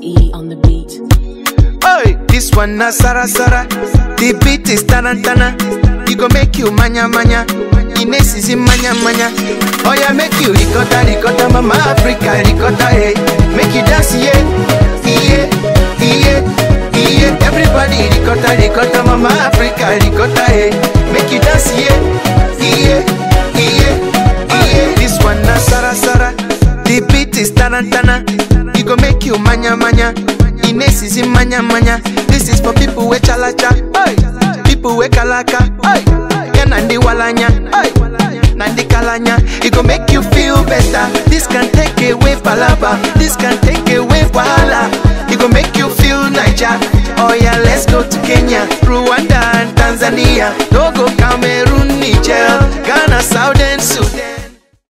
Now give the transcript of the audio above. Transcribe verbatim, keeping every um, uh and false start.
Tشويقي on the beat. Oi, this one na Sara Sara. The beat is tarantana. It go make you manya manya. Ines is in manya manya. Oh yeah, make you ricotta ricotta, mama Africa ricotta, hey. Make you dance, yeah, yeah, yeah, yeah. Everybody ricotta ricotta, mama Africa ricotta, hey. Make you dance, yeah, yeah, yeah, yeah. This one na Sara Sara. The beat is tarantana. It go make you manya manya. Ines is in manya manya. This is for people with chalacha, hey. People with kalaka, hey. Yeah, nandi walanya, hey. Nandi kalanya. It go make you feel better. This can take away palaba. This can take away wahala. It go make you feel Niger. Oh yeah, let's go to Kenya, Rwanda and Tanzania. Togo